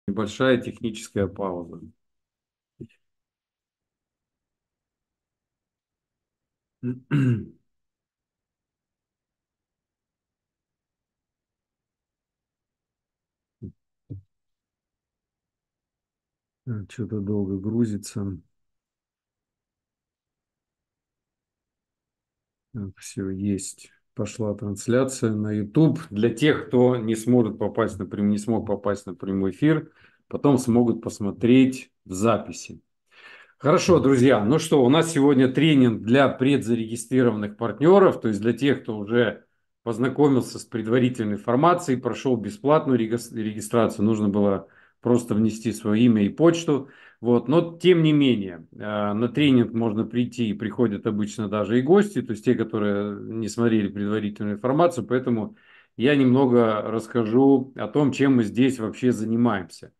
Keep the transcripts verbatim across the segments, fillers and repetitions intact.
Небольшая техническая пауза. Что-то долго грузится. Все, есть. Пошла трансляция на YouTube. Для тех, кто не сможет попасть, например, не смог попасть на прямой эфир, потом смогут посмотреть в записи. Хорошо, друзья. Ну что, у нас сегодня тренинг для предзарегистрированных партнеров, то есть для тех, кто уже познакомился с предварительной информацией, прошел бесплатную регистрацию, нужно было просто внести свое имя и почту. Вот. Но тем не менее, э, на тренинг можно прийти, и приходят обычно даже и гости, то есть те, которые не смотрели предварительную информацию, поэтому я немного расскажу о том, чем мы здесь вообще занимаемся.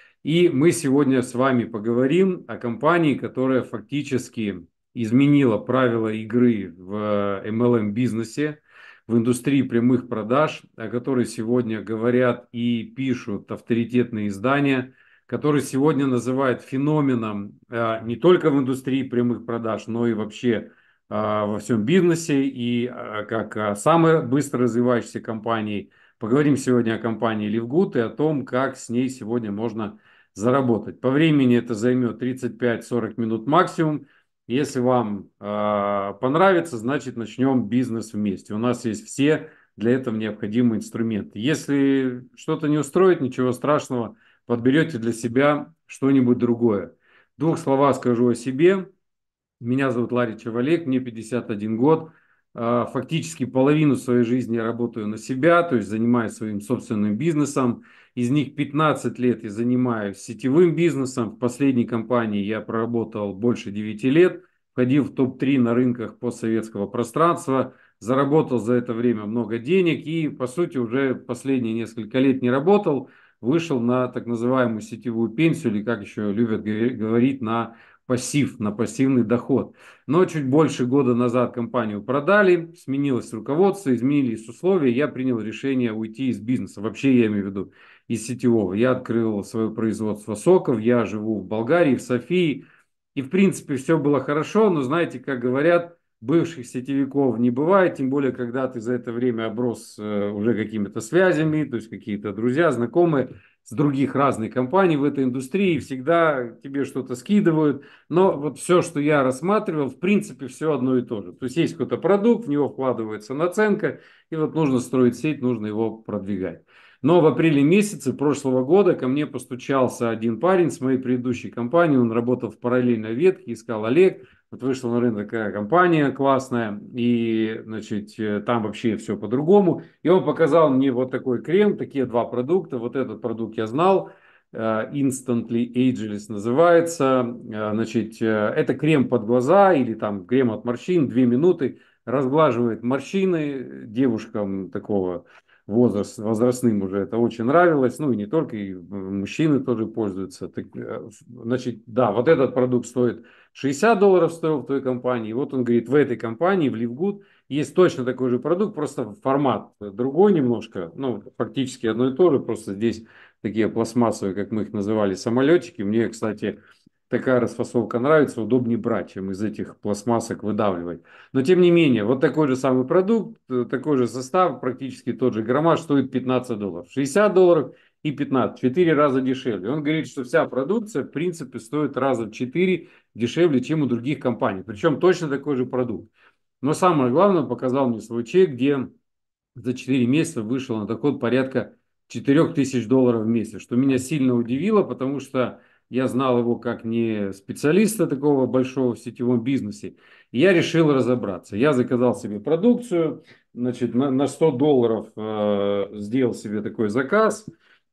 И мы сегодня с вами поговорим о компании, которая фактически изменила правила игры в эм эл эм-бизнесе, в индустрии прямых продаж, о которой сегодня говорят и пишут авторитетные издания, которые сегодня называют феноменом а, не только в индустрии прямых продаж, но и вообще а, во всем бизнесе и а, как а, самой быстро развивающейся компанией. Поговорим сегодня о компании Livgood и о том, как с ней сегодня можно заработать. По времени это займет тридцать пять сорок минут максимум. Если вам э, понравится, значит начнем бизнес вместе. У нас есть все для этого необходимые инструменты. Если что-то не устроит, ничего страшного, подберете для себя что-нибудь другое. В двух словах скажу о себе. Меня зовут Ларичев Олег, мне пятьдесят один год. А, Фактически половину своей жизни я работаю на себя, то есть занимаюсь своим собственным бизнесом. Из них пятнадцать лет я занимаюсь сетевым бизнесом. В последней компании я проработал больше девяти лет, входил в топ три на рынках постсоветского пространства, заработал за это время много денег и, по сути, уже последние несколько лет не работал, вышел на так называемую сетевую пенсию, или как еще любят говорить, на пассив, на пассивный доход. Но чуть больше года назад компанию продали, сменилось руководство, изменились условия, я принял решение уйти из бизнеса. Вообще я имею в виду из сетевого. Я открыл свое производство соков, я живу в Болгарии, в Софии. И в принципе все было хорошо, но знаете, как говорят, бывших сетевиков не бывает, тем более, когда ты за это время оброс э, уже какими-то связями, то есть какие-то друзья, знакомые с других разных компаний в этой индустрии, всегда тебе что-то скидывают, но вот все, что я рассматривал, в принципе, все одно и то же. То есть есть какой-то продукт, в него вкладывается наценка, и вот нужно строить сеть, нужно его продвигать. Но в апреле месяце прошлого года ко мне постучался один парень с моей предыдущей компании, он работал в параллельной ветке, искал: Олег, вот вышла на рынок такая компания классная, и, значит, э, там вообще все по-другому. И он показал мне вот такой крем, такие два продукта. Вот этот продукт я знал, э, Instantly Ageless называется. Э, Значит, э, это крем под глаза или там крем от морщин, две минуты, разглаживает морщины девушкам такого возраст, возрастным уже это очень нравилось, ну и не только, и мужчины тоже пользуются. Так, э, значит, да, вот этот продукт стоит шестьдесят долларов, стоил в той компании. И вот он говорит, в этой компании, в Livgood, есть точно такой же продукт, просто формат другой немножко, ну, фактически одно и то же, просто здесь такие пластмассовые, как мы их называли, самолетики. Мне, кстати, такая расфасовка нравится, удобнее брать, чем из этих пластмассок выдавливать. Но тем не менее, вот такой же самый продукт, э, такой же состав, практически тот же граммаж, стоит пятнадцать долларов. шестьдесят долларов и пятнадцать, четыре раза дешевле. Он говорит, что вся продукция, в принципе, стоит раза в четыре дешевле, чем у других компаний. Причем точно такой же продукт. Но самое главное, он показал мне свой чек, где за четыре месяца вышел на доход порядка четыре тысячи долларов в месяц, что меня сильно удивило, потому что я знал его как не специалиста такого большого в сетевом бизнесе. И я решил разобраться. Я заказал себе продукцию, значит, на, на сто долларов э, сделал себе такой заказ.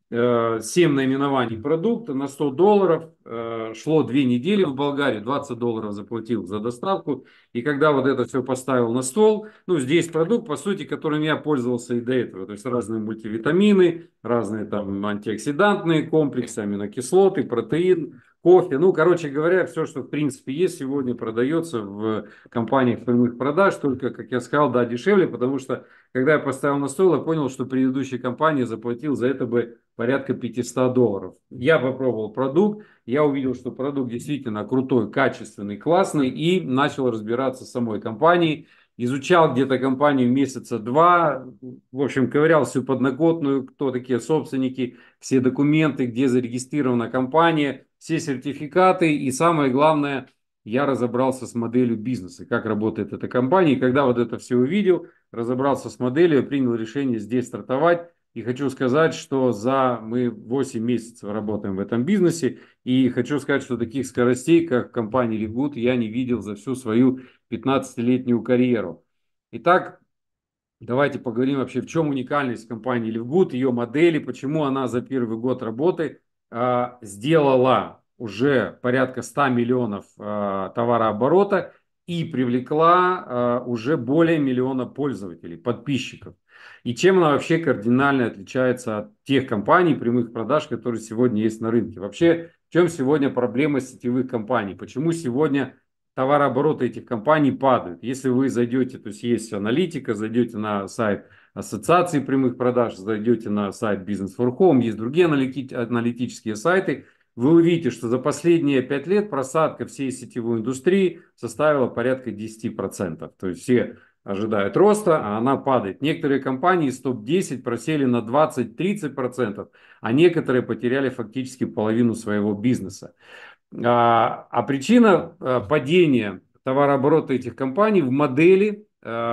Э, семь наименований продукта на сто долларов. Э, шло две недели в Болгарию, двадцать долларов заплатил за доставку. И когда вот это все поставил на стол, ну, здесь продукт, по сути, которым я пользовался и до этого. То есть разные мультивитамины, разные там антиоксидантные комплексы, аминокислоты, протеин, кофе. Ну, короче говоря, все, что в принципе есть, сегодня продается в компаниях прямых продаж. Только, как я сказал, да, дешевле, потому что когда я поставил на стол, я понял, что предыдущая компания заплатил за это бы порядка пятьсот долларов. Я попробовал продукт, я увидел, что продукт действительно крутой, качественный, классный, и начал разбираться с самой компанией. Изучал где-то компанию месяца два, в общем, ковырял всю подноготную, кто такие собственники, все документы, где зарегистрирована компания, все сертификаты, и самое главное, я разобрался с моделью бизнеса, как работает эта компания. И когда вот это все увидел, разобрался с моделью, принял решение здесь стартовать. И хочу сказать, что за мы восемь месяцев работаем в этом бизнесе. И хочу сказать, что таких скоростей, как в компании Livegood, я не видел за всю свою пятнадцатилетнюю карьеру. Итак, давайте поговорим вообще, в чем уникальность компании Livegood, ее модели, почему она за первый год работы э, сделала уже порядка ста миллионов э, товарооборота и привлекла э, уже более миллиона пользователей, подписчиков. И чем она вообще кардинально отличается от тех компаний прямых продаж, которые сегодня есть на рынке. Вообще, в чем сегодня проблема сетевых компаний? Почему сегодня товарообороты этих компаний падают? Если вы зайдете, то есть есть аналитика, зайдете на сайт Ассоциации прямых продаж, зайдете на сайт Business for Home, есть другие аналитические сайты, вы увидите, что за последние пять лет просадка всей сетевой индустрии составила порядка десять процентов. То есть все ожидают роста, а она падает. Некоторые компании из топ десять просели на двадцать-тридцать процентов, а некоторые потеряли фактически половину своего бизнеса. А, а причина а, падения товарооборота этих компаний в модели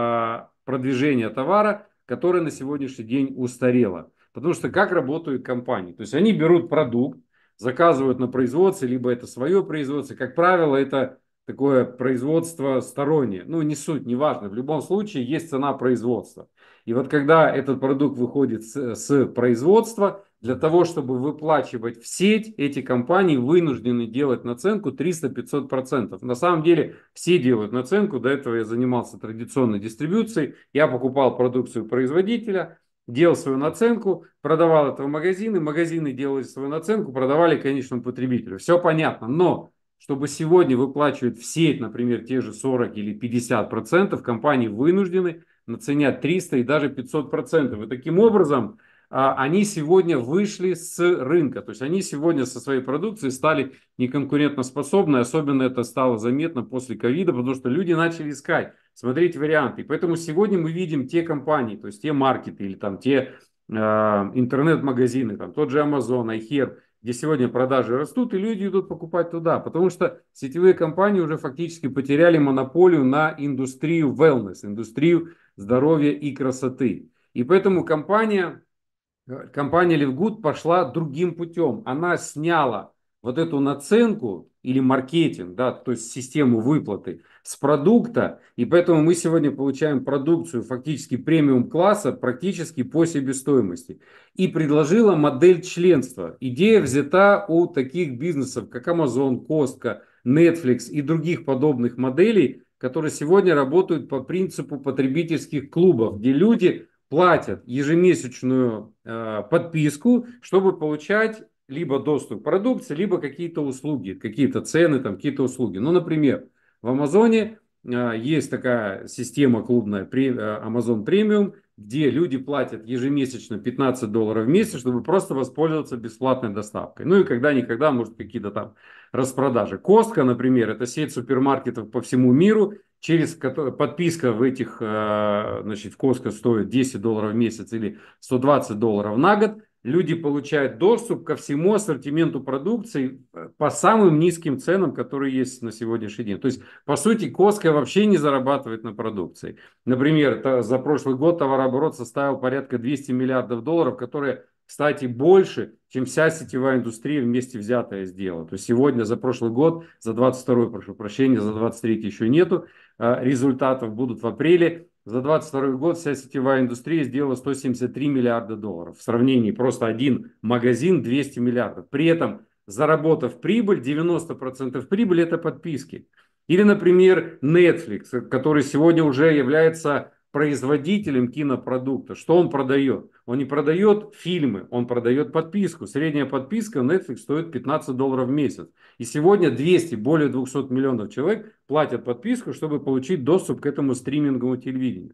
а, продвижения товара, которая на сегодняшний день устарела. Потому что как работают компании? То есть они берут продукт, заказывают на производстве, либо это свое производство. Как правило, это такое производство стороннее. Ну, не суть, не важно. В любом случае есть цена производства. И вот когда этот продукт выходит с, с производства, для того, чтобы выплачивать в сеть, эти компании вынуждены делать наценку триста-пятьсот процентов. На самом деле все делают наценку. До этого я занимался традиционной дистрибьюцией. Я покупал продукцию производителя, делал свою наценку, продавал это в магазины. Магазины делали свою наценку, продавали конечному потребителю. Все понятно. Но чтобы сегодня выплачивать в сеть, например, те же сорок или пятьдесят процентов, компании вынуждены наценять триста и даже пятьсот процентов. И таким образом они сегодня вышли с рынка. То есть они сегодня со своей продукцией стали неконкурентоспособны. Особенно это стало заметно после ковида, потому что люди начали искать, смотреть варианты. И поэтому сегодня мы видим те компании, то есть те маркеты или там те э, интернет-магазины, там тот же Amazon, iHerb, где сегодня продажи растут, и люди идут покупать туда. Потому что сетевые компании уже фактически потеряли монополию на индустрию wellness, индустрию здоровья и красоты. И поэтому компания... Компания Livegood пошла другим путем. Она сняла вот эту наценку или маркетинг, да, то есть систему выплаты с продукта. И поэтому мы сегодня получаем продукцию фактически премиум класса практически по себестоимости. И предложила модель членства. Идея взята у таких бизнесов, как Amazon, Costco, Netflix и других подобных моделей, которые сегодня работают по принципу потребительских клубов, где люди платят ежемесячную э, подписку, чтобы получать либо доступ к продукции, либо какие-то услуги, какие-то цены, там, какие-то услуги. Ну, например, в Амазоне э, есть такая система клубная э, Amazon Premium, где люди платят ежемесячно пятнадцать долларов в месяц, чтобы просто воспользоваться бесплатной доставкой. Ну и когда-никогда, может, какие-то там распродажи. Costco, например, это сеть супермаркетов по всему миру, через подписка в этих, значит, в Costco стоит десять долларов в месяц или сто двадцать долларов на год. Люди получают доступ ко всему ассортименту продукции по самым низким ценам, которые есть на сегодняшний день. То есть, по сути, Costco вообще не зарабатывает на продукции. Например, за прошлый год товарооборот составил порядка двести миллиардов долларов, которые, кстати, больше, чем вся сетевая индустрия вместе взятая сделала. То есть сегодня за прошлый год, за двадцать второй, прошу прощения, за двадцать третий еще нету, результатов будут в апреле. За двадцать второй год вся сетевая индустрия сделала сто семьдесят три миллиарда долларов. В сравнении просто один магазин двести миллиардов. При этом, заработав прибыль, девяносто процентов прибыли это подписки. Или, например, Netflix, который сегодня уже является производителем кинопродукта. Что он продает? Он не продает фильмы, он продает подписку. Средняя подписка Netflix стоит пятнадцать долларов в месяц. И сегодня двести, более двухсот миллионов человек платят подписку, чтобы получить доступ к этому стриминговому телевидению.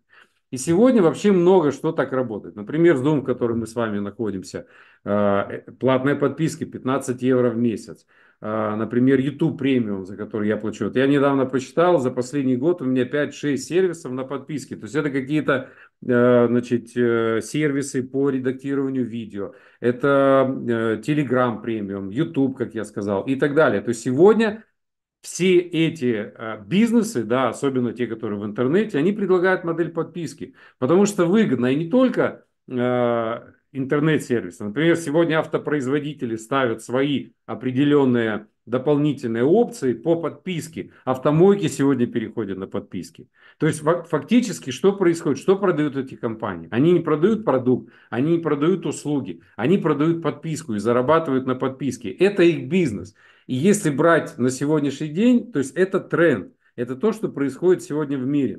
И сегодня вообще много что так работает. Например, Zoom, в котором мы с вами находимся, э, платная подписка пятнадцать евро в месяц. Э, Например, YouTube премиум, за который я плачу. Вот я недавно посчитал, за последний год у меня пять-шесть сервисов на подписке. То есть это какие-то э, значит, э, сервисы по редактированию видео. Это э, Telegram премиум, YouTube, как я сказал, и так далее. То есть сегодня все эти э, бизнесы, да, особенно те, которые в интернете, они предлагают модель подписки, потому что выгодно и не только э, интернет-сервисы. Например, сегодня автопроизводители ставят свои определенные дополнительные опции по подписке. Автомойки сегодня переходят на подписки. То есть фактически что происходит? Что продают эти компании? Они не продают продукт, они не продают услуги, они продают подписку и зарабатывают на подписке. Это их бизнес. И если брать на сегодняшний день, то есть это тренд, это то, что происходит сегодня в мире.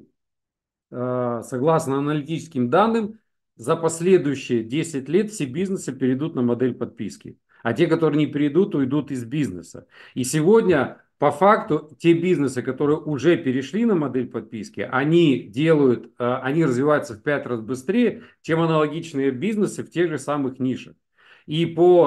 Э, Согласно аналитическим данным, за последующие десять лет все бизнесы перейдут на модель подписки. А те, которые не перейдут, уйдут из бизнеса. И сегодня, по факту, те бизнесы, которые уже перешли на модель подписки, они делают, э, они развиваются в пять раз быстрее, чем аналогичные бизнесы в тех же самых нишах. И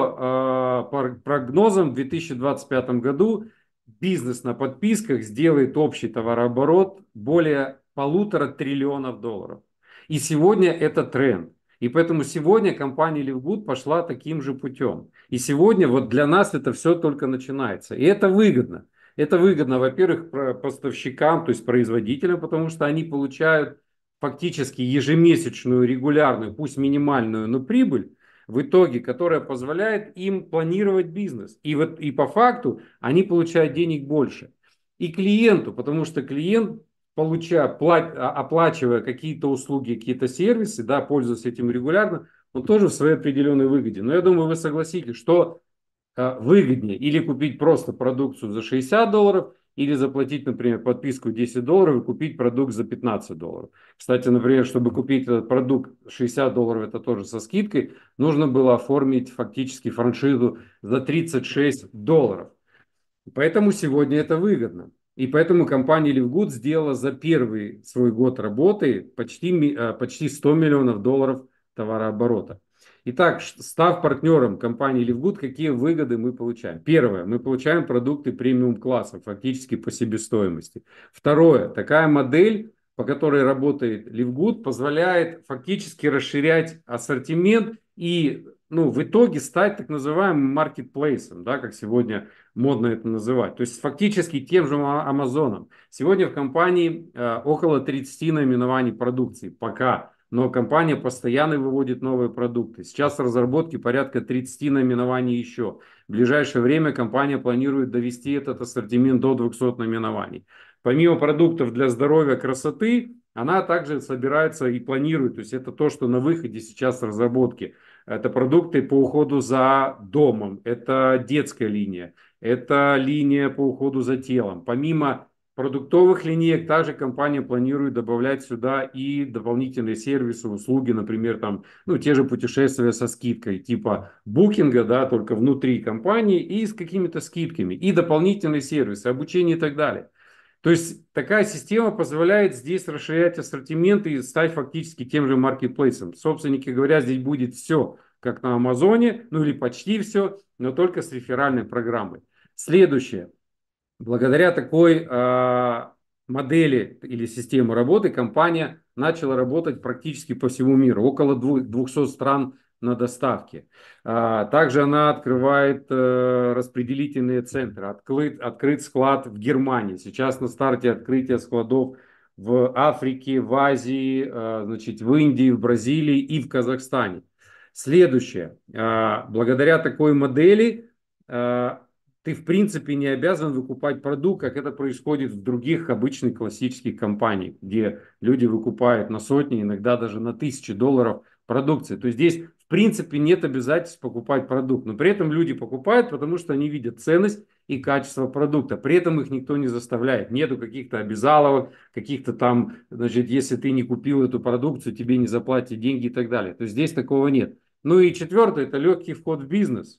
по э, прогнозам в две тысячи двадцать пятом году бизнес на подписках сделает общий товарооборот более полутора триллионов долларов. И сегодня это тренд. И поэтому сегодня компания Livgood пошла таким же путем. И сегодня вот для нас это все только начинается. И это выгодно. Это выгодно, во-первых, поставщикам, то есть производителям, потому что они получают фактически ежемесячную, регулярную, пусть минимальную, но прибыль, в итоге, которая позволяет им планировать бизнес. И, вот, и по факту они получают денег больше. И клиенту, потому что клиент, получая, плат, оплачивая какие-то услуги, какие-то сервисы, да, пользуясь этим регулярно, он тоже в своей определенной выгоде. Но я думаю, вы согласитесь, что э, выгоднее или купить просто продукцию за шестьдесят долларов, или заплатить, например, подписку десять долларов и купить продукт за пятнадцать долларов. Кстати, например, чтобы купить этот продукт шестьдесят долларов, это тоже со скидкой, нужно было оформить фактически франшизу за тридцать шесть долларов. Поэтому сегодня это выгодно. И поэтому компания Livgood сделала за первый свой год работы почти, почти сто миллионов долларов товарооборота. Итак, став партнером компании Livgood, какие выгоды мы получаем? Первое, мы получаем продукты премиум класса, фактически по себестоимости. Второе, такая модель, по которой работает Livgood, позволяет фактически расширять ассортимент и, ну, в итоге стать так называемым маркетплейсом, да, как сегодня модно это называть. То есть фактически тем же Амазоном. Сегодня в компании э, около тридцати наименований продукции пока. Но компания постоянно выводит новые продукты. Сейчас в разработке порядка тридцати наименований еще. В ближайшее время компания планирует довести этот ассортимент до двухсот наименований. Помимо продуктов для здоровья, красоты, она также собирается и планирует, то есть это то, что на выходе сейчас в разработке. Это продукты по уходу за домом, это детская линия, это линия по уходу за телом. Помимо продуктовых линеек также компания планирует добавлять сюда и дополнительные сервисы, услуги, например, там, ну, те же путешествия со скидкой, типа букинга, да, только внутри компании и с какими-то скидками, и дополнительные сервисы, обучение и так далее. То есть такая система позволяет здесь расширять ассортимент и стать фактически тем же маркетплейсом. Собственники говорят, здесь будет все, как на Амазоне, ну или почти все, но только с реферальной программой. Следующее. Благодаря такой э, модели или системе работы компания начала работать практически по всему миру. Около двухсот стран на доставке. А, также она открывает э, распределительные центры. Открыт, открыт склад в Германии. Сейчас на старте открытия складов в Африке, в Азии, э, значит, в Индии, в Бразилии и в Казахстане. Следующее. Э, благодаря такой модели э, ты в принципе не обязан выкупать продукт, как это происходит в других обычных классических компаниях, где люди выкупают на сотни, иногда даже на тысячи долларов продукции. То есть здесь в принципе нет обязательств покупать продукт, но при этом люди покупают, потому что они видят ценность и качество продукта. При этом их никто не заставляет. Нету каких-то обязаловок, каких-то там, значит, если ты не купил эту продукцию, тебе не заплатят деньги и так далее. То есть здесь такого нет. Ну и четвертое, это легкий вход в бизнес.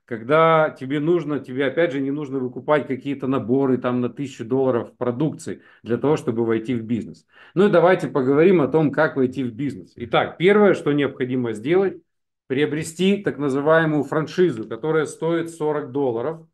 когда тебе нужно, тебе опять же не нужно выкупать какие-то наборы там на тысячу долларов продукции для того, чтобы войти в бизнес. Ну и давайте поговорим о том, как войти в бизнес. Итак, первое, что необходимо сделать, приобрести так называемую франшизу, которая стоит сорок долларов.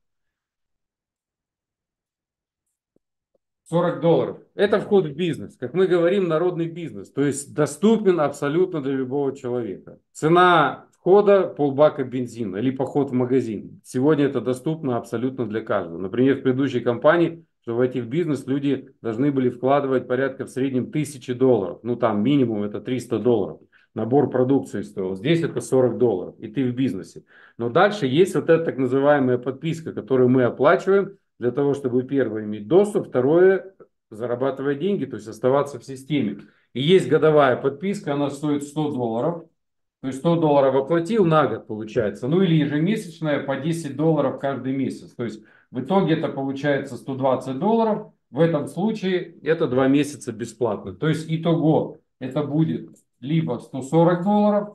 сорок долларов. Это вход в бизнес. Как мы говорим, народный бизнес. То есть доступен абсолютно для любого человека. Цена входа полбака бензина или поход в магазин. Сегодня это доступно абсолютно для каждого. Например, в предыдущей компании, чтобы войти в бизнес, люди должны были вкладывать порядка в среднем тысячи долларов. Ну там минимум это триста долларов. Набор продукции стоил. Здесь это сорок долларов. И ты в бизнесе. Но дальше есть вот эта так называемая подписка, которую мы оплачиваем для того, чтобы первое иметь доступ, второе зарабатывать деньги, то есть оставаться в системе. И есть годовая подписка, она стоит сто долларов. То есть сто долларов оплатил на год получается. Ну или ежемесячная по десять долларов каждый месяц. То есть в итоге это получается сто двадцать долларов. В этом случае это два месяца бесплатно. То есть итого это будет либо сто сорок долларов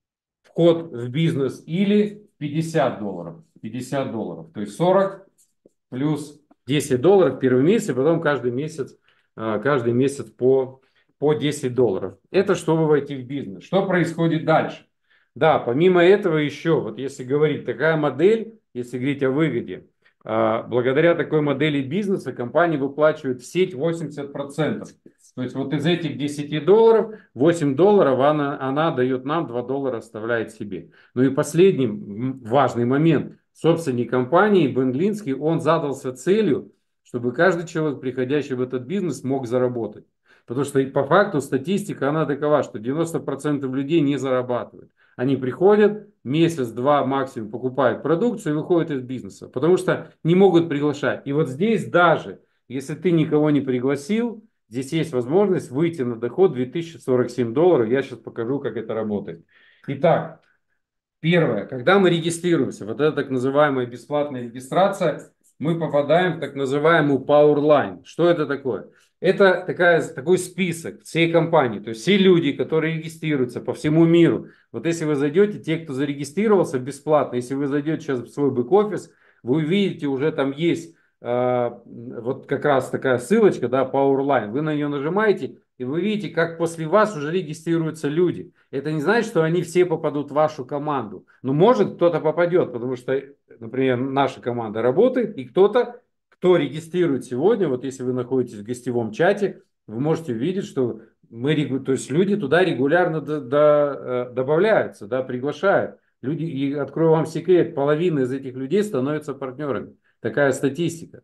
вход в бизнес или пятьдесят долларов. пятьдесят долларов. То есть сорок плюс десять долларов первый месяц, и потом каждый месяц, а, каждый месяц по, по десять долларов. Это чтобы войти в бизнес. Что происходит дальше? Да, помимо этого еще, вот если говорить, такая модель, если говорить о выгоде, а, благодаря такой модели бизнеса компания выплачивает в сеть восемьдесят процентов. То есть вот из этих десяти долларов восемь долларов она, она дает нам, два доллара оставляет себе. Ну и последний важный момент. Собственник компании Бен Глинский, он задался целью, чтобы каждый человек, приходящий в этот бизнес, мог заработать. Потому что по факту статистика, она такова, что девяносто процентов людей не зарабатывают. Они приходят, месяц-два максимум покупают продукцию и выходят из бизнеса. Потому что не могут приглашать. И вот здесь даже, если ты никого не пригласил, здесь есть возможность выйти на доход две тысячи сорок семь долларов. Я сейчас покажу, как это работает. Итак, первое, когда мы регистрируемся, вот это так называемая бесплатная регистрация, мы попадаем в так называемую Powerline. Что это такое? Это такая, такой список всей компании, то есть все люди, которые регистрируются по всему миру. Вот если вы зайдете, те, кто зарегистрировался бесплатно, если вы зайдете сейчас в свой бэк-офис, вы увидите, уже там есть э, вот как раз такая ссылочка, да, Powerline. Вы на нее нажимаете, и вы видите, как после вас уже регистрируются люди. Это не значит, что они все попадут в вашу команду. Но может кто-то попадет, потому что, например, наша команда работает, и кто-то, кто регистрирует сегодня, вот если вы находитесь в гостевом чате, вы можете увидеть, что мы, то есть люди туда регулярно до, до, добавляются, да, приглашают. Люди, и открою вам секрет, половина из этих людей становятся партнерами. Такая статистика.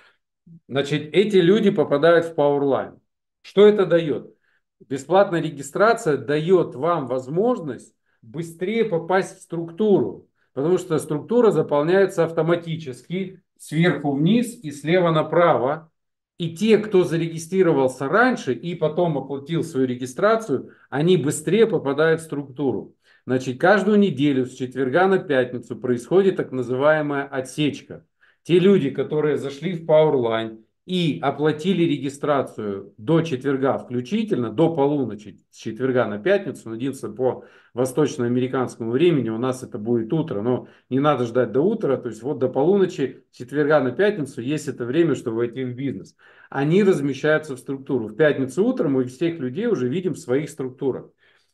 Значит, эти люди попадают в Powerline. Что это дает? Бесплатная регистрация дает вам возможность быстрее попасть в структуру, потому что структура заполняется автоматически сверху вниз и слева направо. И те, кто зарегистрировался раньше и потом оплатил свою регистрацию, они быстрее попадают в структуру. Значит, каждую неделю с четверга на пятницу происходит так называемая отсечка. Те люди, которые зашли в Powerline и оплатили регистрацию до четверга включительно, до полуночи, с четверга на пятницу, надеюсь, по восточноамериканскому времени, у нас это будет утро, но не надо ждать до утра, то есть вот до полуночи, с четверга на пятницу есть это время, чтобы войти в бизнес. Они размещаются в структуру. В пятницу утром мы всех людей уже видим в своих структурах.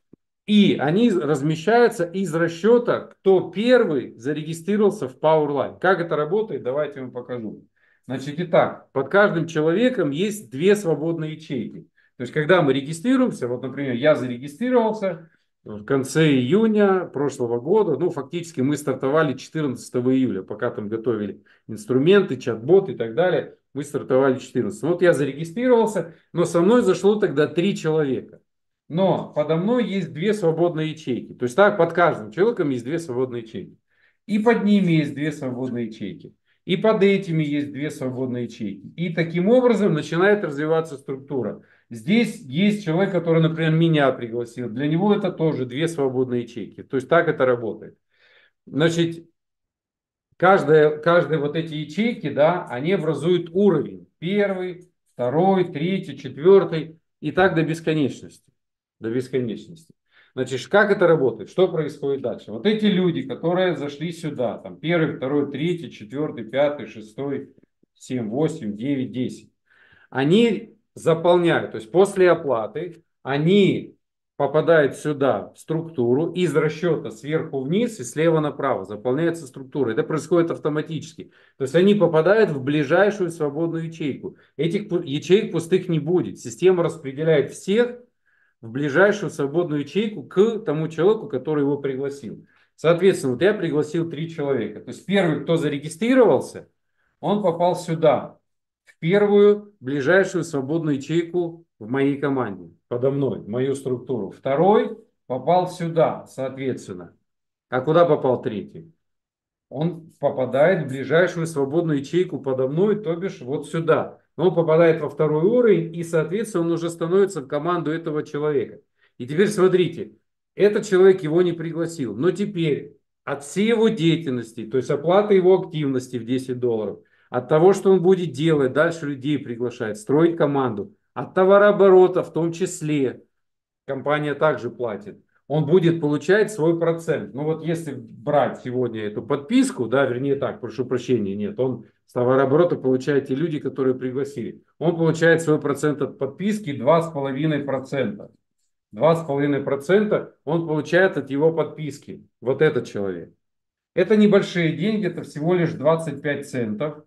И они размещаются из расчета, кто первый зарегистрировался в Powerline. Как это работает, давайте я вам покажу. Значит, итак, под каждым человеком есть две свободные ячейки. То есть, когда мы регистрируемся, вот, например, я зарегистрировался в конце июня прошлого года, ну, фактически мы стартовали четырнадцатого июля, пока там готовили инструменты, чат-бот и так далее, мы стартовали четырнадцатого. Вот я зарегистрировался, но со мной зашло тогда три человека. Но подо мной есть две свободные ячейки. То есть так под каждым человеком есть две свободные ячейки. И под ними есть две свободные ячейки. И под этими есть две свободные ячейки. И таким образом начинает развиваться структура. Здесь есть человек, который, например, меня пригласил. Для него это тоже две свободные ячейки. То есть так это работает. Значит, каждая, каждая вот эти ячейки, да, они образуют уровень. Первый, второй, третий, четвертый. И так до бесконечности. До бесконечности. Значит, как это работает? Что происходит дальше? Вот эти люди, которые зашли сюда, там первый, второй, третий, четвертый, пятый, шестой, семь, восемь, девять, десять, они заполняют, то есть после оплаты они попадают сюда в структуру из расчета сверху вниз и слева направо заполняется структура. Это происходит автоматически. То есть они попадают в ближайшую свободную ячейку. Этих ячеек пустых не будет. Система распределяет всех в ближайшую свободную ячейку к тому человеку, который его пригласил. Соответственно, вот я пригласил три человека. То есть первый, кто зарегистрировался, он попал сюда, в первую ближайшую свободную ячейку в моей команде, подо мной, в мою структуру. Второй попал сюда, соответственно. А куда попал третий? Он попадает в ближайшую свободную ячейку подо мной, то бишь вот сюда. Но он попадает во второй уровень, и, соответственно, он уже становится в команду этого человека. И теперь смотрите, этот человек его не пригласил, но теперь от всей его деятельности, то есть оплата его активности в десять долларов, от того, что он будет делать, дальше людей приглашать, строить команду, от товарооборота в том числе, компания также платит, он будет получать свой процент. Ну вот если брать сегодня эту подписку, да, вернее так, прошу прощения, нет, он с товарооборота получает те люди, которые пригласили. Он получает свой процент от подписки два с половиной процента. два с половиной процента он получает от его подписки. Вот этот человек. Это небольшие деньги, это всего лишь двадцать пять центов.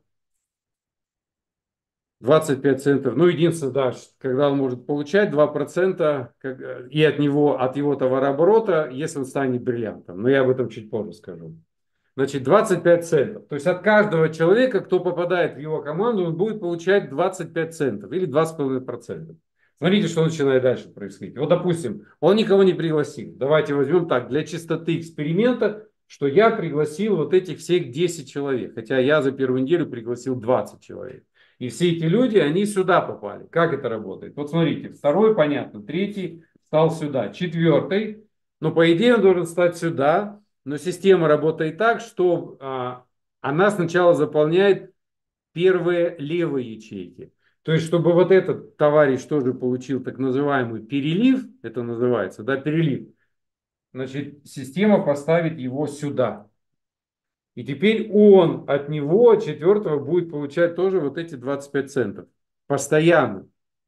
двадцать пять центов. Ну, единственное, да, когда он может получать два процента как, и от него, от его товарооборота, если он станет бриллиантом. Но я об этом чуть позже скажу. Значит, двадцать пять центов. То есть от каждого человека, кто попадает в его команду, он будет получать двадцать пять центов или два с половиной процента. Смотрите, что начинает дальше происходить. Вот, допустим, он никого не пригласил. Давайте возьмем так, для чистоты эксперимента, что я пригласил вот этих всех десять человек. Хотя я за первую неделю пригласил двадцать человек. И все эти люди, они сюда попали. Как это работает? Вот смотрите, второй понятно, третий стал сюда, четвертый, ну, по идее, он должен стать сюда, но система работает так, что а, она сначала заполняет первые левые ячейки. То есть, чтобы вот этот товарищ тоже получил так называемый перелив, это называется, да, перелив, значит, система поставит его сюда. И теперь он от него, четвертого, будет получать тоже вот эти двадцать пять центов. Постоянно.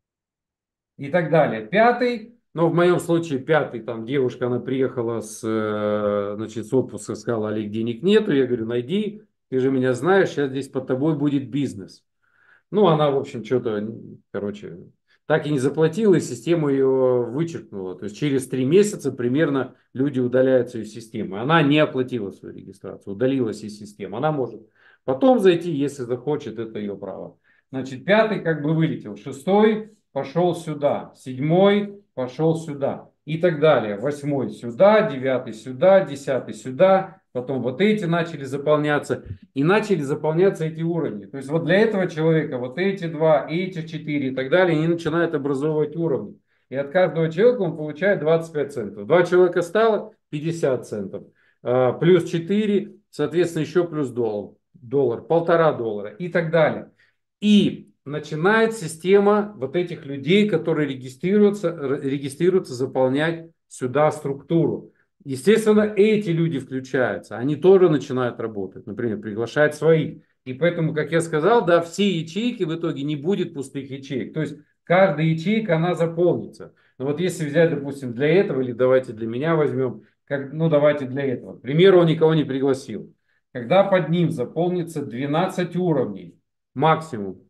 И так далее. Пятый, но в моем случае пятый, там девушка, она приехала с, э, значит, с отпуска, сказала: Олег, денег нету. Я говорю: найди, ты же меня знаешь, сейчас здесь под тобой будет бизнес. Ну, она, в общем, что-то, короче, так и не заплатила, и система ее вычеркнула. То есть через три месяца примерно люди удаляются из системы. Она не оплатила свою регистрацию, удалилась из системы. Она может потом зайти, если захочет, это ее право. Значит, пятый как бы вылетел, шестой пошел сюда, седьмой пошел сюда и так далее. Восьмой сюда, девятый сюда, десятый сюда. Потом вот эти начали заполняться. И начали заполняться эти уровни. То есть вот для этого человека вот эти два, эти четыре и так далее, они начинают образовывать уровни. И от каждого человека он получает двадцать пять центов. Два человека стало пятьдесят центов. А, плюс четыре, соответственно, еще плюс доллар, доллар, полтора доллара и так далее. И начинает система вот этих людей, которые регистрируются, регистрируются, заполнять сюда структуру. Естественно, эти люди включаются, они тоже начинают работать, например, приглашать своих. И поэтому, как я сказал, да, все ячейки в итоге не будет пустых ячеек. То есть каждая ячейка, она заполнится. Но вот если взять, допустим, для этого, или давайте для меня возьмем, как, ну давайте для этого. К примеру, он никого не пригласил. Когда под ним заполнится двенадцать уровней, максимум.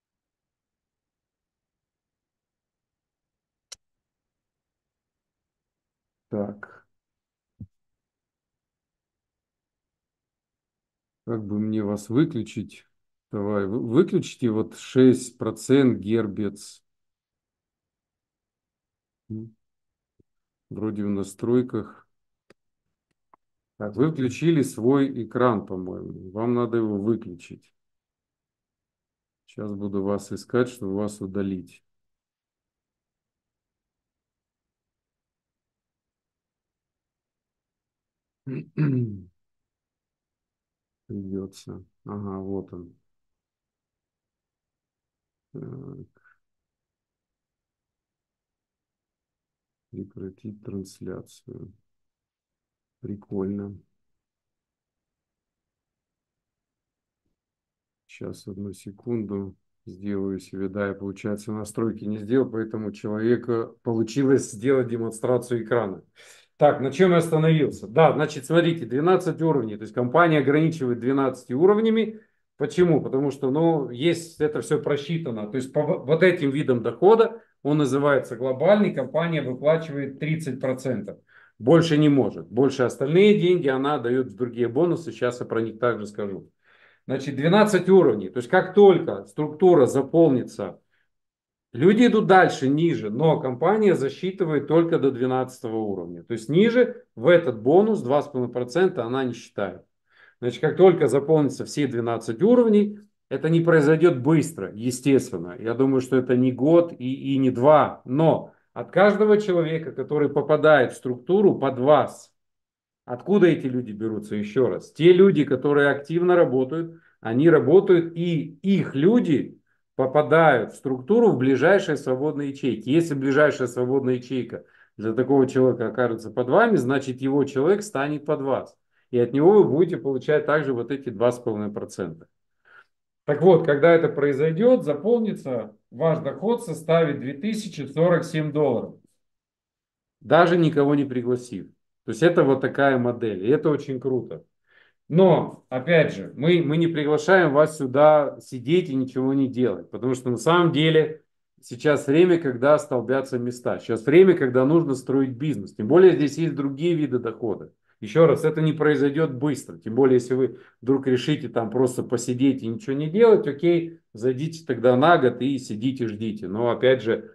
Так, как бы мне вас выключить? Давай, вы- выключите вот шесть процентов гербец. М, Вроде в настройках. Так, вы включили свой экран, по-моему. Вам надо его выключить. Сейчас буду вас искать, чтобы вас удалить. Придется. Ага, вот он. Так, Прекратить трансляцию. Прикольно. Сейчас, одну секунду. Сделаю себе, да, я, получается, настройки не сделал, поэтому человека получилось сделать демонстрацию экрана. Так, на чем я остановился? Да, значит, смотрите, двенадцать уровней, то есть компания ограничивает двенадцатью уровнями. Почему? Потому что, ну, есть это все просчитано. То есть по вот этим видам дохода, он называется глобальный, компания выплачивает тридцать процентов. Больше не может. Больше остальные деньги она дает в другие бонусы. Сейчас я про них также скажу. Значит, двенадцать уровней. То есть как только структура заполнится, люди идут дальше, ниже, но компания засчитывает только до двенадцатого уровня. То есть ниже в этот бонус два с половиной процента она не считает. Значит, как только заполнится все двенадцать уровней, это не произойдет быстро, естественно. Я думаю, что это не год и, и не два. Но от каждого человека, который попадает в структуру под вас, откуда эти люди берутся? Еще раз. Те люди, которые активно работают, они работают, и их люди попадают в структуру в ближайшие свободные ячейки. Если ближайшая свободная ячейка для такого человека окажется под вами, значит его человек станет под вас. И от него вы будете получать также вот эти два с половиной процента. Так вот, когда это произойдет, заполнится, ваш доход составит две тысячи сорок семь долларов. Даже никого не пригласив. То есть это вот такая модель. И это очень круто. Но, опять же, мы, мы не приглашаем вас сюда сидеть и ничего не делать. Потому что на самом деле сейчас время, когда столбятся места. Сейчас время, когда нужно строить бизнес. Тем более здесь есть другие виды дохода. Еще раз, это не произойдет быстро. Тем более, если вы вдруг решите там просто посидеть и ничего не делать, окей, зайдите тогда на год и сидите, ждите. Но опять же,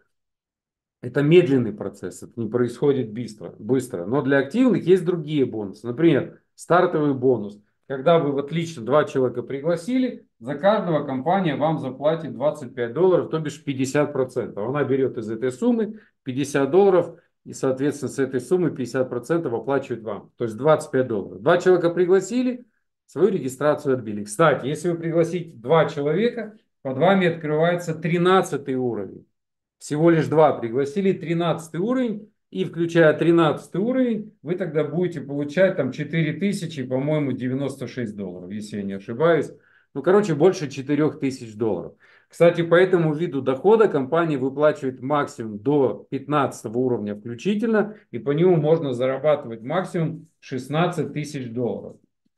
это медленный процесс, это не происходит быстро, быстро. Но для активных есть другие бонусы. Например, стартовый бонус. Когда вы вот лично два человека пригласили, за каждого компания вам заплатит двадцать пять долларов, то бишь пятьдесят процентов. Она берет из этой суммы пятьдесят долларов и, соответственно, с этой суммы пятьдесят процентов оплачивает вам. То есть двадцать пять долларов. Два человека пригласили, свою регистрацию отбили. Кстати, если вы пригласите два человека, под вами открывается тринадцатый уровень. Всего лишь два пригласили, тринадцатый уровень. И включая тринадцатый уровень, вы тогда будете получать там четыре тысячи, по-моему, девяносто шесть долларов, если я не ошибаюсь. Ну, короче, больше четыре тысячи долларов. Кстати, по этому виду дохода компания выплачивает максимум до пятнадцатого уровня включительно. И по нему можно зарабатывать максимум шестнадцать тысяч долларов.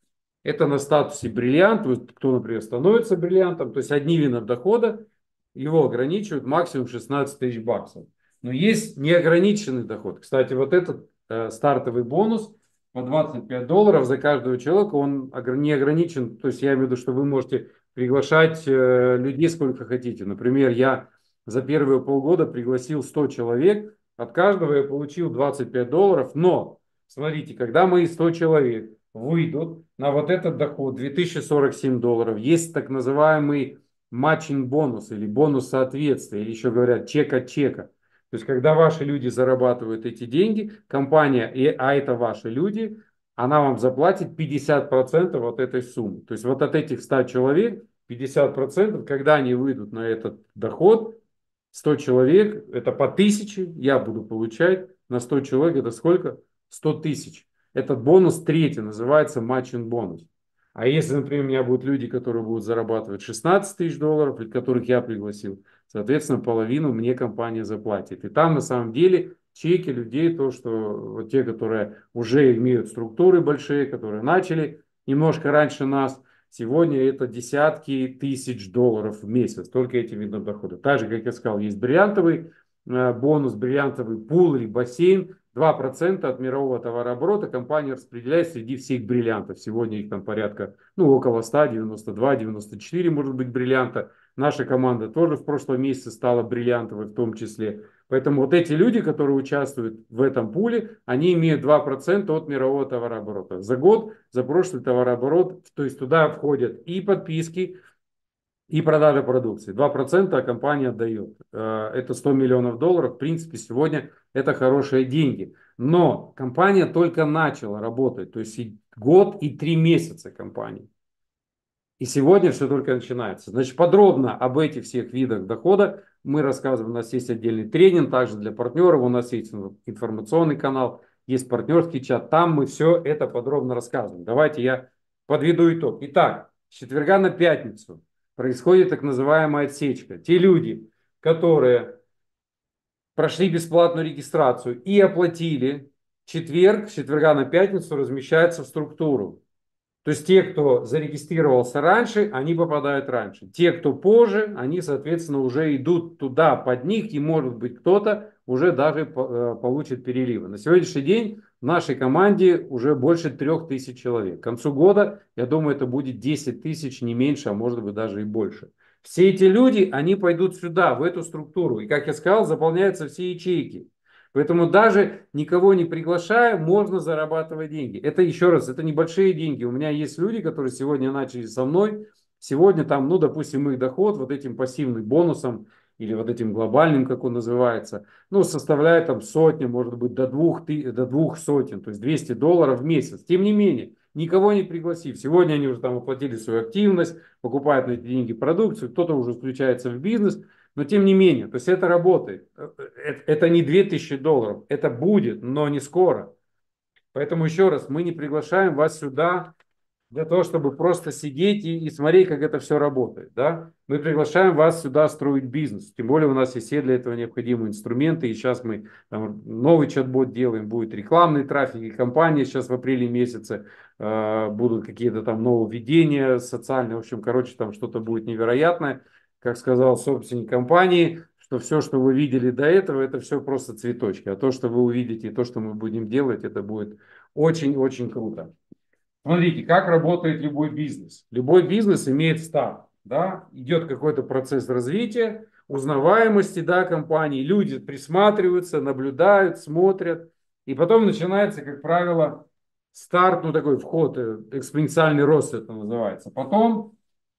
Это на статусе бриллиант. Кто, например, становится бриллиантом. То есть одни виды дохода. Его ограничивают максимум шестнадцать тысяч баксов. Но есть неограниченный доход. Кстати, вот этот э, стартовый бонус по двадцать пять долларов за каждого человека, он не ограничен. То есть я имею в виду, что вы можете приглашать э, людей сколько хотите. Например, я за первые полгода пригласил сто человек. От каждого я получил двадцать пять долларов. Но, смотрите, когда мои сто человек выйдут на вот этот доход две тысячи сорок семь долларов, есть так называемый матчинг бонус или бонус соответствия, или еще говорят чек от чека. То есть, когда ваши люди зарабатывают эти деньги, компания, и, а это ваши люди, она вам заплатит пятьдесят процентов от этой суммы. То есть, вот от этих ста человек пятьдесят процентов, когда они выйдут на этот доход, сто человек, это по тысяче я буду получать, на сто человек это сколько? сто тысяч. Этот бонус третий называется матчинг бонус. А если, например, у меня будут люди, которые будут зарабатывать шестнадцать тысяч долларов, которых я пригласил, соответственно, половину мне компания заплатит. И там на самом деле чеки людей, то, что вот те, которые уже имеют структуры большие, которые начали немножко раньше нас, сегодня это десятки тысяч долларов в месяц, только эти виды дохода. Так же, как я сказал, есть бриллиантовый э, бонус, бриллиантовый пул или бассейн. два процента от мирового товарооборота компания распределяет среди всех бриллиантов. Сегодня их там порядка, ну, около ста, девяноста два, девяноста четыре, может быть, бриллианта. Наша команда тоже в прошлом месяце стала бриллиантовой в том числе. Поэтому вот эти люди, которые участвуют в этом пуле, они имеют два процента от мирового товарооборота. За год, за прошлый товарооборот, то есть туда входят и подписки, и продажа продукции. два процента компания отдает. Это сто миллионов долларов. В принципе, сегодня это хорошие деньги. Но компания только начала работать. То есть год и три месяца компании. И сегодня все только начинается. Значит, подробно об этих всех видах дохода мы рассказываем. У нас есть отдельный тренинг, также для партнеров. У нас есть информационный канал, есть партнерский чат. Там мы все это подробно рассказываем. Давайте я подведу итог. Итак, с четверга на пятницу происходит так называемая отсечка. Те люди, которые прошли бесплатную регистрацию и оплатили, четверг, с четверга на пятницу размещается в структуру. То есть те, кто зарегистрировался раньше, они попадают раньше. Те, кто позже, они, соответственно, уже идут туда под них, и, может быть, кто-то уже даже получит переливы. На сегодняшний день в нашей команде уже больше трех тысяч человек. К концу года, я думаю, это будет десять тысяч, не меньше, а может быть даже и больше. Все эти люди, они пойдут сюда, в эту структуру. И, как я сказал, заполняются все ячейки. Поэтому даже никого не приглашая, можно зарабатывать деньги. Это еще раз, это небольшие деньги. У меня есть люди, которые сегодня начали со мной. Сегодня там, ну, допустим, их доход вот этим пассивным бонусом или вот этим глобальным, как он называется, ну, составляет там сотни, может быть, до двух, до двух сотен, то есть двести долларов в месяц. Тем не менее, никого не пригласив. Сегодня они уже там оплатили свою активность, покупают на эти деньги продукцию, кто-то уже включается в бизнес. Но тем не менее, то есть это работает. Это не две тысячи долларов, это будет, но не скоро. Поэтому еще раз, мы не приглашаем вас сюда для того, чтобы просто сидеть и, и смотреть, как это все работает. Да? Мы приглашаем вас сюда строить бизнес. Тем более у нас есть все для этого необходимые инструменты. И сейчас мы там, новый чат-бот делаем, будет рекламный трафик, и компании сейчас в апреле месяце э, будут какие-то там нововведения социальные. В общем, короче, там что-то будет невероятное. Как сказал собственник компании, что все, что вы видели до этого, это все просто цветочки. А то, что вы увидите, и то, что мы будем делать, это будет очень-очень круто. Смотрите, как работает любой бизнес. Любой бизнес имеет старт. Да? Идет какой-то процесс развития, узнаваемости, да, компании. Люди присматриваются, наблюдают, смотрят. И потом начинается, как правило, старт, ну такой вход, э, экспоненциальный рост это называется. Потом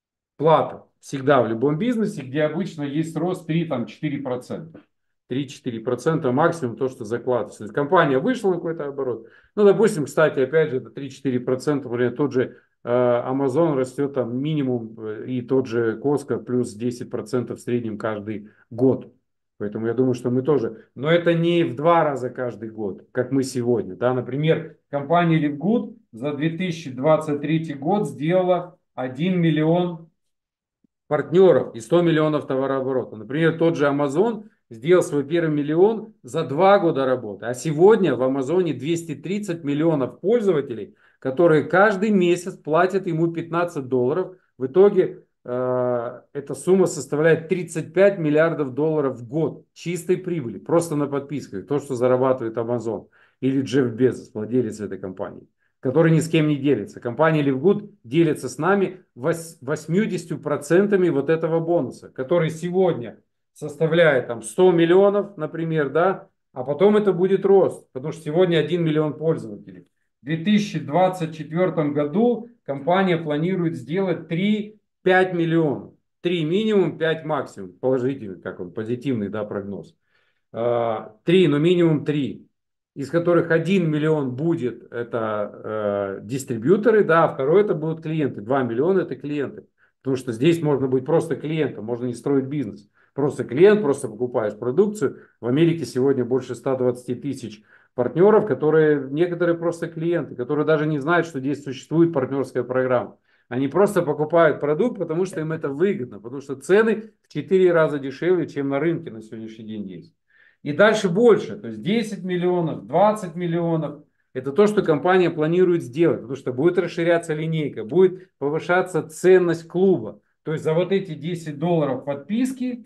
плата. Всегда в любом бизнесе, где обычно есть рост три-четыре процента. три-четыре процента максимум то, что закладывается. То есть компания вышла на какой-то оборот. Ну, допустим, кстати, опять же, это три-четыре процента. Например, тот же э, Amazon растет там минимум, э, и тот же Costco плюс десять процентов в среднем каждый год. Поэтому я думаю, что мы тоже. Но это не в два раза каждый год, как мы сегодня. Да? Например, компания Livgood за две тысячи двадцать третий год сделала один миллион партнеров и сто миллионов товарооборота. Например, тот же Amazon сделал свой первый миллион за два года работы. А сегодня в Амазоне двести тридцать миллионов пользователей, которые каждый месяц платят ему пятнадцать долларов. В итоге э, эта сумма составляет тридцать пять миллиардов долларов в год чистой прибыли. Просто на подписках. То, что зарабатывает Amazon или Джефф Безос, владелец этой компании, который ни с кем не делится. Компания Livgood делится с нами восемьдесят процентов вот этого бонуса, который сегодня составляет там сто миллионов, например, да, а потом это будет рост, потому что сегодня один миллион пользователей. В две тысячи двадцать четвёртом году компания планирует сделать три-пять миллионов. три минимум, пять максимум. Положительный, как он, позитивный, да, прогноз. три, но минимум три, из которых один миллион будет это э, дистрибьюторы, да, а второй это будут клиенты. два миллиона это клиенты. Потому что здесь можно быть просто клиентом, можно не строить бизнес. Просто клиент, просто покупаешь продукцию. В Америке сегодня больше ста двадцати тысяч партнеров, которые, некоторые просто клиенты, которые даже не знают, что здесь существует партнерская программа. Они просто покупают продукт, потому что им это выгодно, потому что цены в четыре раза дешевле, чем на рынке на сегодняшний день есть. И дальше больше, то есть десять миллионов, двадцать миллионов. Это то, что компания планирует сделать, потому что будет расширяться линейка, будет повышаться ценность клуба. То есть за вот эти десять долларов подписки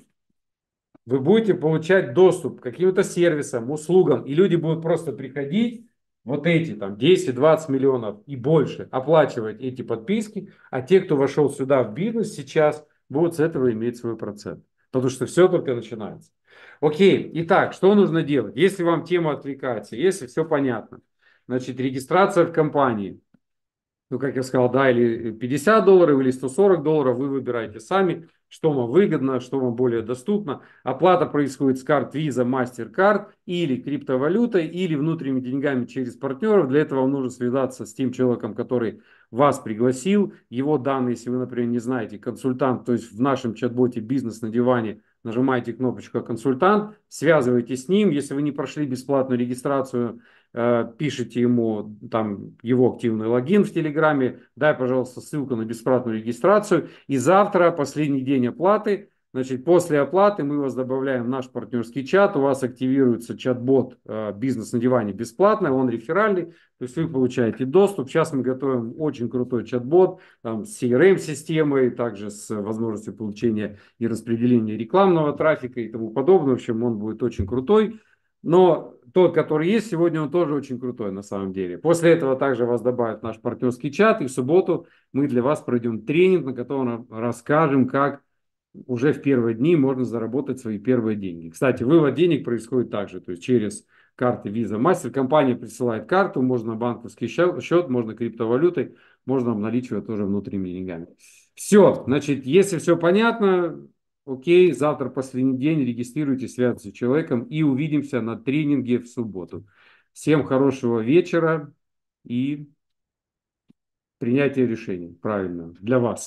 вы будете получать доступ к каким-то сервисам, услугам, и люди будут просто приходить, вот эти там десять-двадцать миллионов и больше, оплачивать эти подписки, а те, кто вошел сюда в бизнес сейчас, будут с этого иметь свой процент. Потому что все только начинается. Окей, итак, что нужно делать? Если вам тема отвлекается, если все понятно, значит, регистрация в компании. Ну, как я сказал, да, или пятьдесят долларов, или сто сорок долларов, вы выбираете сами, что вам выгодно, что вам более доступно. Оплата происходит с карт Visa, MasterCard или криптовалютой, или внутренними деньгами через партнеров. Для этого вам нужно связаться с тем человеком, который вас пригласил. Его данные, если вы, например, не знаете, консультант, то есть в нашем чат-боте «Бизнес на диване» нажимаете кнопочку «Консультант», связываетесь с ним. Если вы не прошли бесплатную регистрацию, пишите ему там его активный логин в Телеграме, дай, пожалуйста, ссылку на бесплатную регистрацию. И завтра, последний день оплаты, значит, после оплаты мы вас добавляем в наш партнерский чат, у вас активируется чат-бот «Бизнес на диване» бесплатно, он реферальный, то есть вы получаете доступ. Сейчас мы готовим очень крутой чат-бот там, с си эр эм-системой, также с возможностью получения и распределения рекламного трафика и тому подобное. В общем, он будет очень крутой. Но тот, который есть сегодня, он тоже очень крутой на самом деле. После этого также вас добавят в наш партнерский чат. И в субботу мы для вас пройдем тренинг, на котором расскажем, как уже в первые дни можно заработать свои первые деньги. Кстати, вывод денег происходит также, то есть через карты Visa, Master. Компания присылает карту, можно банковский счет, можно криптовалютой, можно обналичивать тоже внутренними деньгами. Все, значит, если все понятно, окей, завтра последний день, регистрируйтесь, связывайтесь с человеком и увидимся на тренинге в субботу. Всем хорошего вечера и принятия решений, правильно, для вас.